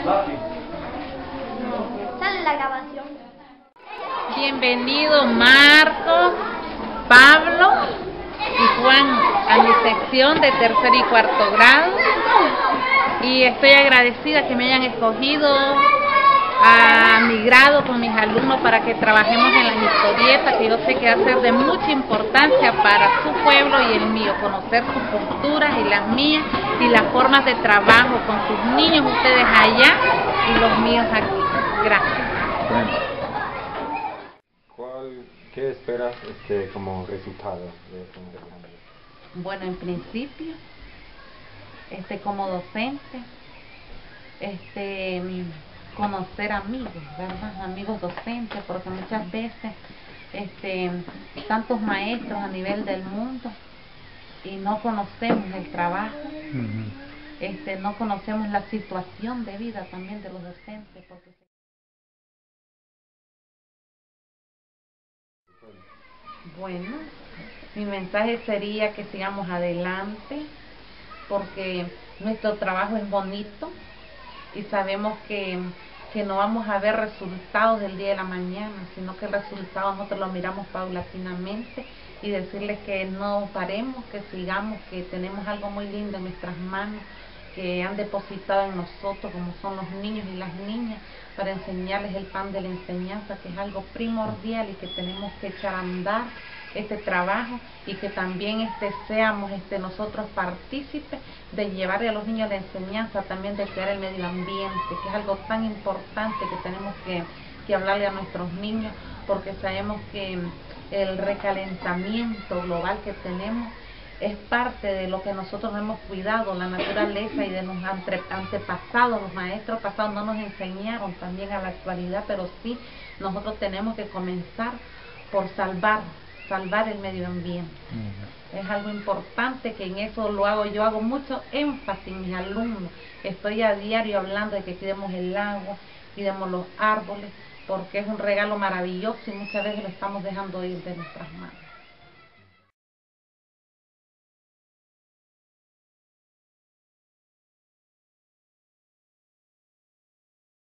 Sale la grabación. Bienvenido Marcos, Pablo y Juan a mi sección de tercer y cuarto grado, y estoy agradecida que me hayan escogido a mi grado con mis alumnos para que trabajemos en las historietas, que yo sé que va a ser de mucha importancia para su pueblo y el mío, conocer sus posturas y las mías y las formas de trabajo con sus niños, ustedes allá y los míos aquí. Gracias. ¿Qué esperas como resultado de este intercambio? Bueno, en principio, como docente, conocer amigos, ¿verdad? Amigos docentes, porque muchas veces tantos maestros a nivel del mundo y no conocemos el trabajo, no conocemos la situación de vida también de los docentes. Bueno, mi mensaje sería que sigamos adelante, porque nuestro trabajo es bonito y sabemos que no vamos a ver resultados del día de la mañana, sino que el resultado nosotros lo miramos paulatinamente, y decirles que no paremos, que sigamos, que tenemos algo muy lindo en nuestras manos, que han depositado en nosotros, como son los niños y las niñas, para enseñarles el pan de la enseñanza, que es algo primordial y que tenemos que echar a andar este trabajo, y que también seamos nosotros partícipes de llevarle a los niños la enseñanza también de cuidar el medio ambiente, que es algo tan importante que tenemos que hablarle a nuestros niños, porque sabemos que el recalentamiento global que tenemos es parte de lo que nosotros hemos cuidado, la naturaleza, y de los antepasados, los maestros pasados no nos enseñaron también a la actualidad, pero sí nosotros tenemos que comenzar por salvar el medio ambiente. Es algo importante, que en eso yo hago mucho énfasis en mis alumnos. Estoy a diario hablando de que cuidemos el agua, cuidemos los árboles, porque es un regalo maravilloso y muchas veces lo estamos dejando ir de nuestras manos.